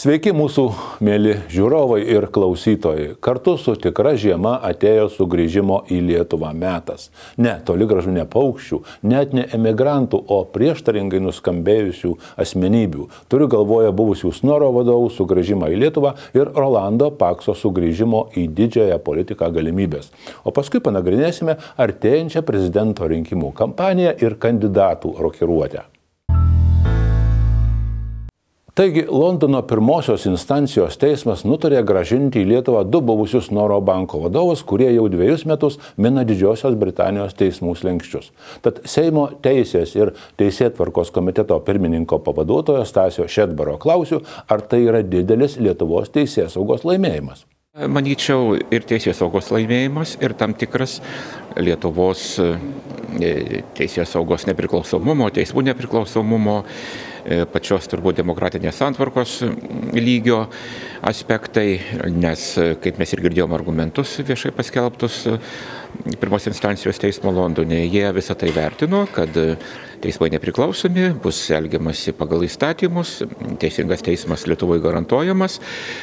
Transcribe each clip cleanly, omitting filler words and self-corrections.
Sveiki mūsų mėly žiūrovai ir klausytojai. Kartu su tikra žiema atėjo sugrįžimo į Lietuvą metas. Ne, toli gražu ne paukščių, net ne emigrantų, o prieštaringai nuskambėjusių asmenybių. Turiu galvoje buvusių Snoro vadovų sugrįžimą į Lietuvą ir Rolando Pakso sugrįžimo į didžiąją politiką galimybės. O paskui panagrinėsime artėjančią prezidento rinkimų kampaniją ir kandidatų rokiruotę. Taigi, Londono pirmosios instancijos teismas nutarė grąžinti į Lietuvą du buvusius Snoro banko vadovus, kurie jau 2 metus mina Didžiosios Britanijos teismų slenksčius. Tad Seimo teisės ir teisėtvarkos komiteto pirmininko pavaduotojo Stasio Šedbaro klausiu, ar tai yra didelis Lietuvos teisėsaugos laimėjimas. Manyčiau, ir teisėsaugos laimėjimas, ir tam tikras Lietuvos teisėsaugos nepriklausomumo, teismų nepriklausomumo, pačios turbūt demokratinės santvarkos lygio aspektai, nes, kaip mes ir girdėjom argumentus viešai paskelbtus pirmos instancijos teismo Londone, jie visą tai vertino, kad teismai nepriklausomi, bus elgiamasi pagal įstatymus, teisingas teismas Lietuvoje garantuojamas,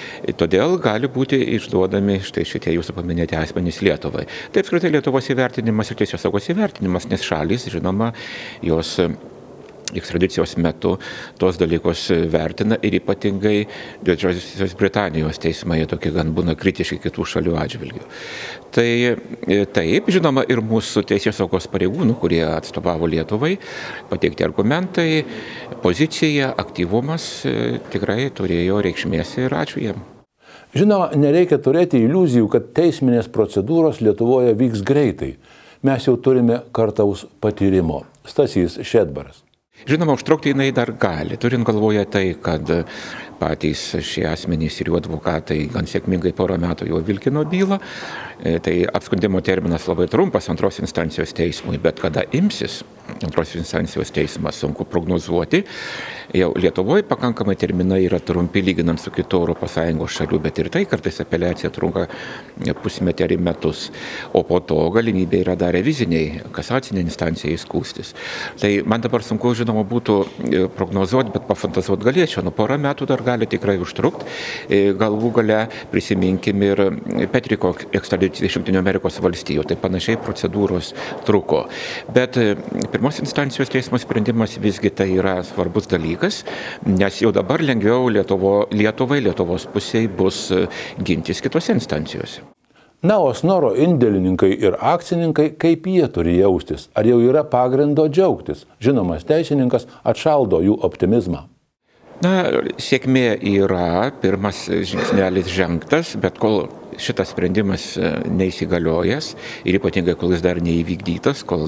todėl gali būti išduodami štai šitie jūsų paminėti asmenys Lietuvai. Taip apskritai Lietuvos įvertinimas ir teisėsaugos įvertinimas, nes šalys, žinoma, jos ekstradicijos metu tos dalykus vertina ir ypatingai Didžiosios Britanijos teismai tokie gan būna kritiški kitų šalių atžvilgių. Tai taip, žinoma, ir mūsų teisėsaugos pareigūnų, kurie atstovavo Lietuvai, pateikti argumentai, pozicija, aktyvumas tikrai turėjo reikšmės ir ačiū jiem. Žinoma, nereikia turėti iliuzijų, kad teisminės procedūros Lietuvoje vyks greitai. Mes jau turime kartaus patyrimo. Stasys Šedbaras. Žinoma, užtrukti jinai dar gali, turint galvoje tai, kad patys šie asmenys ir jų advokatai gan sėkmingai porą metų jau vilkino bylą, tai apskundimo terminas labai trumpas antros instancijos teismui, bet kada imsis antros instancijos teismas, sunku prognozuoti. Jau Lietuvoje pakankamai terminai yra trumpi lyginant su kitų ES šalių, bet ir tai kartais apeliacija trunka pusmetį ar metus, o po to galimybė yra dar reviziniai, kasacinė instancija įskųstis. Tai man dabar sunku, žinoma, būtų prognozuoti, bet pafantazuoti galėčiau, porą metų dar gali tikrai užtrukti. Galvų gale prisiminkim ir Petriko ekstradiciją iš Jungtinių Amerikos valstijų, tai panašiai procedūros truko. Bet pirmos instancijos teismo sprendimas visgi tai yra svarbus dalykas, nes jau dabar lengviau Lietuvos pusėje bus gintis kitose instancijose. Na, o Snoro indėlininkai ir akcininkai, kaip jie turi jaustis? Ar jau yra pagrindo džiaugtis? Žinomas teisininkas atšaldo jų optimizmą. Na, sėkmė yra, pirmas žingsnelis žengtas, bet kol šitas sprendimas neįsigaliojęs ir ypatingai kol jis dar neįvykdytas, kol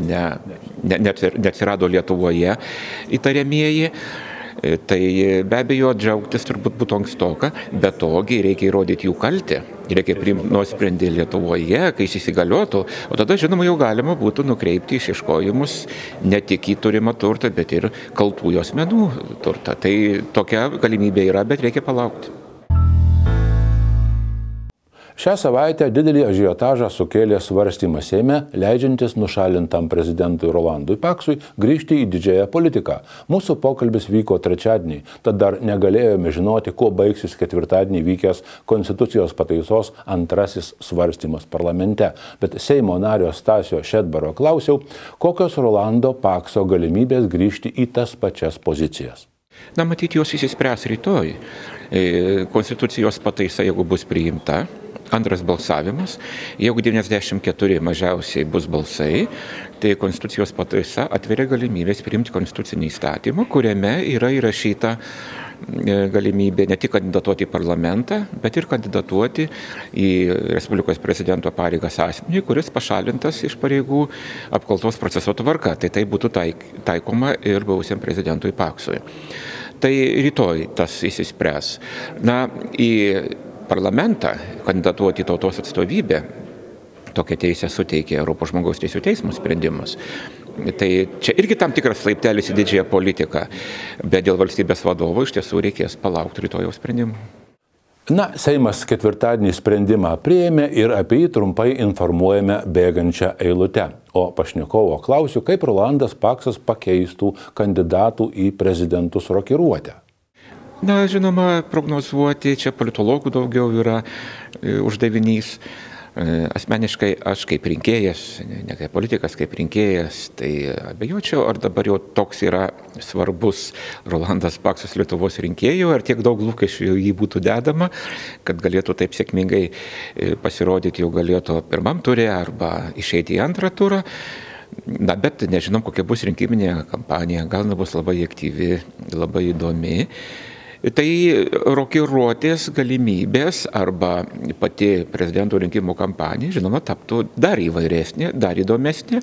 neatsirado Lietuvoje įtariamieji, tai be abejo džiaugtis turbūt būtų ankstoka, bet togi reikia įrodyti jų kaltę, reikia priimti nuosprendį Lietuvoje, kai jis įsigaliotų, o tada, žinoma, jau galima būtų nukreipti išieškojimus ne tik į turimą turtą, bet ir kaltųjų asmenų turtą. Tai tokia galimybė yra, bet reikia palaukti. Šią savaitę didelį ažiotažą sukėlė svarstymas Seime, leidžiantis nušalintam prezidentui Rolandui Paksui grįžti į didžiąją politiką. Mūsų pokalbis vyko trečiadienį, tad dar negalėjome žinoti, kuo baigsis ketvirtadienį vykęs Konstitucijos pataisos antrasis svarstymas parlamente. Bet Seimo nario Stasio Šedbaro klausiau, kokios Rolando Pakso galimybės grįžti į tas pačias pozicijas. Na, matyti, jos įsispręs rytoj. Konstitucijos pataisa, jeigu bus priimta, antras balsavimas, jeigu 94 mažiausiai bus balsai, tai Konstitucijos pataisa atveria galimybės priimti konstitucinį įstatymą, kuriame yra įrašyta galimybė ne tik kandidatuoti į parlamentą, bet ir kandidatuoti į Respublikos prezidento pareigas asmenį, kuris pašalintas iš pareigų apkaltos proceso tvarka. Tai būtų taikoma ir buvusiam prezidentui Paksui. Tai rytoj tas įsispręs. Na, į parlamentą kandidatuoti į tautos atstovybę, tokią teisę suteikė Europos žmogaus teisių teismo sprendimas. Tai čia irgi tam tikras laiptelis į didžiąją politiką, bet dėl valstybės vadovo iš tiesų reikės palaukti rytojaus sprendimų. Na, Seimas ketvirtadienį sprendimą priėmė ir apie jį trumpai informuojame bėgančią eilutę. O pašnekovo klausiu, kaip Rolandas Paksas pakeistų kandidatų į prezidentus rokiruotę. Na, žinoma, prognozuoti čia politologų daugiau yra uždavinys. Asmeniškai aš kaip rinkėjas, ne kaip politikas, kaip rinkėjas, tai abejočiau, ar dabar jau toks yra svarbus Rolandas Paksas Lietuvos rinkėjų, ar tiek daug lūkesčių jį būtų dedama, kad galėtų taip sėkmingai pasirodyti, jau galėtų pirmam turė arba išeiti į antrą turą. Na, bet nežinom, kokia bus rinkiminė kampanija, gal nebus labai aktyvi, labai įdomi. Tai rokiruotės galimybės arba pati prezidento rinkimų kampanija, žinoma, taptų dar įvairesnė, dar įdomesnė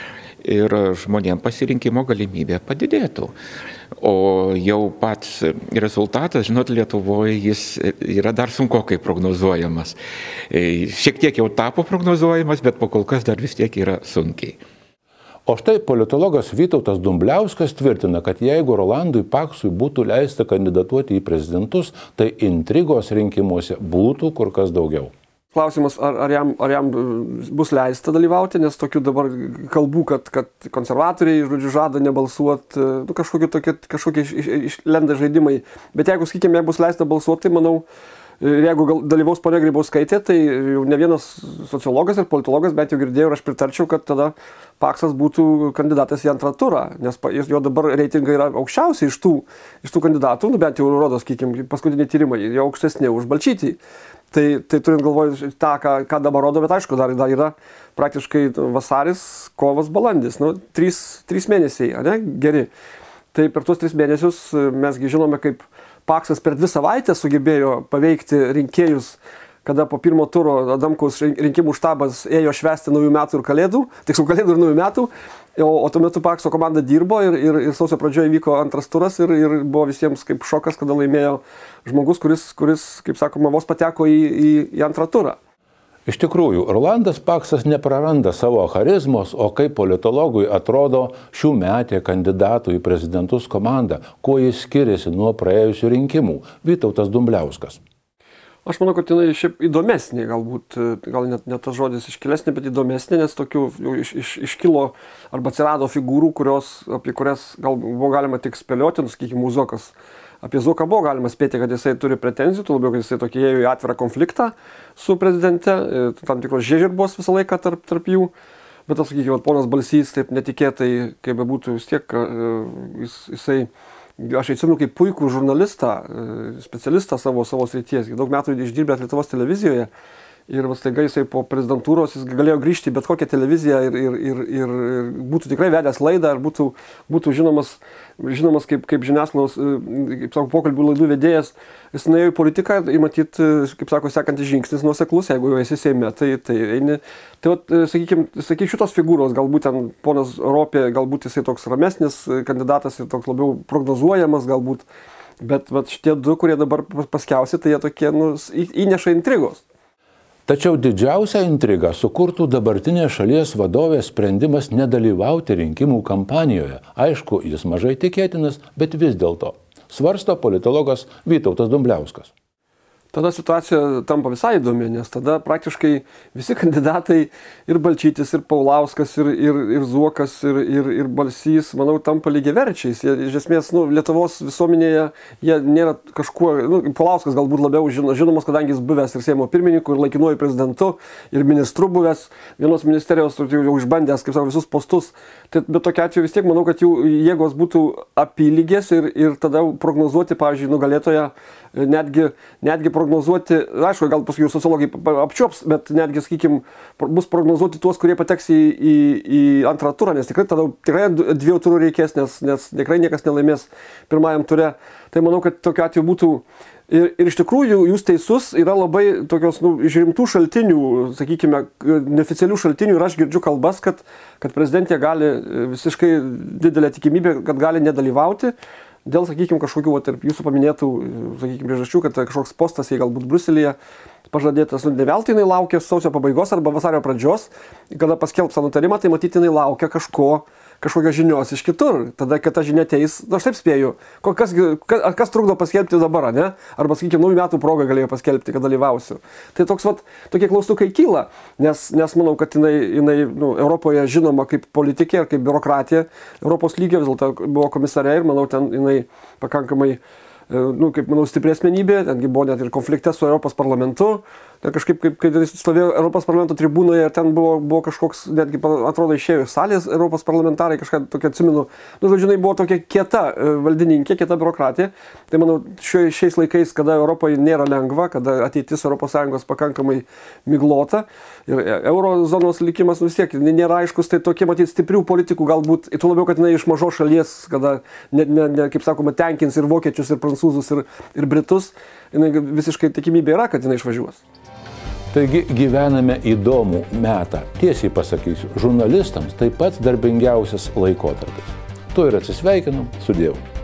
ir žmonėms pasirinkimo galimybė padidėtų. O jau pats rezultatas, žinot, Lietuvoje jis yra dar sunkokai prognozuojamas. Šiek tiek jau tapo prognozuojamas, bet po kol kas dar vis tiek yra sunkiai. O štai politologas Vytautas Dumbliauskas tvirtina, kad jeigu Rolandui Paksui būtų leista kandidatuoti į prezidentus, tai intrigos rinkimuose būtų kur kas daugiau. Klausimas, ar jam bus leista dalyvauti, nes tokių dabar kalbų, kad konservatoriai, žodžiu, žada nebalsuoti, kažkokie lenda žaidimai. Bet jeigu, sakykime, bus leista balsuoti, tai manau, ir jeigu dalyvaus ponia Grybauskaitė, tai jau ne vienas sociologas ir politologas bent jau girdėjau ir aš pritarčiau, kad tada Paksas būtų kandidatas į antrą turą, nes jo dabar reitingai yra aukščiausiai iš tų kandidatų, bent jau rodo, sakykime, paskutiniai tyrimai, jau aukštesnė už Balčytį. Tai turint galvoje tą, ką dabar rodo, bet aišku, dar yra praktiškai vasaris, kovas, balandis, 3 mėnesiai, ne, geri. Tai per tuos 3 mėnesius mesgi žinome, kaip Paksas per 2 savaitės sugebėjo paveikti rinkėjus, kada po pirmo turo Adamkaus rinkimų štabas ėjo švęsti naujų metų ir kalėdų, tiksliau kalėdų ir naujų metų, o tuo metu Pakso komanda dirbo ir sausio pradžioje vyko antras turas ir buvo visiems kaip šokas, kada laimėjo žmogus, kuris kaip sakoma, vos pateko į antrą turą. Iš tikrųjų, Rolandas Paksas nepraranda savo charizmos, o kaip politologui atrodo šiųmetė kandidatų į prezidentus komanda, kuo jis skiriasi nuo praėjusių rinkimų. Vytautas Dumbliauskas. Aš manau, kad jinai šiaip įdomesnė, gal net tas žodis iškilesnė, bet įdomesnė, nes tokių iškilo arba atsirado figūrų, apie kurias gal buvo galima tik spėlioti, sakykime, Muzokas. Apie Zuoką buvo galima spėti, kad jisai turi pretenzijų, tuo labiau, kad jisai tokie ėjo į atvirą konfliktą su prezidente, tam tikros žiežirbos visą laiką tarp jų. Bet, sakykime, ponas Balsys taip netikėtai, kaip bebūtų, vis tiek jisai, aš atsimenu kaip puikų žurnalistą, specialistą savo srities, daug metų išdirbęs Lietuvos televizijoje. Ir staiga jisai po prezidentūros jis galėjo grįžti į bet kokią televiziją ir būtų tikrai vedęs laidą, ir būtų žinomas kaip žiniasklaidos, kaip sako, pokalbių laidų vedėjas. Jis nuėjo į politiką ir matyt, kaip sako, sekantis žingsnis nuoseklus, jeigu jau esi Seime, tai eini. Tai sakykime, šitos figūros, galbūt ten ponas Ropė, galbūt jisai toks ramesnis kandidatas ir toks labiau prognozuojamas galbūt. Bet šitie 2, kurie dabar paskiausi, tai jie tokie įneša intrigos. Tačiau didžiausią intrigą sukurtų dabartinės šalies vadovės sprendimas nedalyvauti rinkimų kampanijoje. Aišku, jis mažai tikėtinas, bet vis dėlto, svarsto politologas Vytautas Dumbliauskas. Tada situacija tampa visai įdomi, nes tada praktiškai visi kandidatai ir Balčytis, ir Paulauskas, ir Zuokas, ir Balsys, manau, tampa lygiaverčiais. Iš esmės, Lietuvos visuomenėje jie nėra kažkuo, Paulauskas galbūt labiau žinomas, kadangi jis buvęs ir Seimo pirmininku, ir laikinuoju prezidentu, ir ministru buvęs, vienos ministerijos jau išbandęs, kaip sako, visus postus. Bet tokiu atveju vis tiek manau, kad jų jėgos būtų apylygės ir tada prognozuoti, pavyzdžiui, nugalėtoją, netgi prognozuoti, aišku, gal paskui sociologai apčiops, bet netgi, sakykime, bus prognozuoti tuos, kurie pateks į antrą turą, nes tikrai 2 turų reikės, nes tikrai niekas nelaimės pirmajam ture. Tai manau, kad tokiu atveju būtų. Ir iš tikrųjų jūs teisus, yra labai tokios iš rimtų šaltinių, sakykime, neoficialių šaltinių, ir aš girdžiu kalbas, kad prezidentė gali visiškai didelė tikimybė, kad gali nedalyvauti dėl, sakykime, kažkokių, tarp jūsų paminėtų, sakykime, priežasčių, kad kažkoks postas jai galbūt Briuselyje pažadėtas, ne veltui jinai laukia sausio pabaigos arba vasario pradžios, kada paskelbs nutarimą, tai matyti jinai laukia kažkokios žinios iš kitur. Tada, kad ta žinia ateis, aš taip spėju, kas trukdo paskelbti dabar, ne? Arba, sakykime, naujų metų progą galėjo paskelbti, kad dalyvausiu. Tai tokie klaustukai kyla, nes manau, kad jinai Europoje žinoma kaip politikė ir kaip biurokratija Europos lygio, vis dėlto buvo komisarė ir manau, ten jinai pakankamai kaip manau, stipri asmenybė, tengi buvo net ir konflikte su Europos parlamentu. Ten kažkaip, kai jis stovėjo Europos parlamento tribūnoje, ten buvo kažkoks, netgi atrodo išėjo iš salės Europos parlamentarai, kažką tokia atsimenu. Žodžiu, buvo tokia kieta valdininkė, kieta biurokratija. Tai manau, šiais laikais, kada Europoje nėra lengva, kada ateitis ES pakankamai miglota ir eurozonos likimas vis tiek nėra aiškus, tai tokie, matyti, stiprių politikų galbūt, tuo labiau, kad jinai iš mažos šalies, kada, kaip sakoma, tenkins ir vokiečius, ir prancūzus, ir britus, jinai visiškai tikimybė yra, kad jinai išvažiuos. Taigi gyvename įdomų metą. Tiesiai pasakysiu, žurnalistams tai pats darbingiausias laikotarpis. Tuo ir atsisveikinu, sudievu.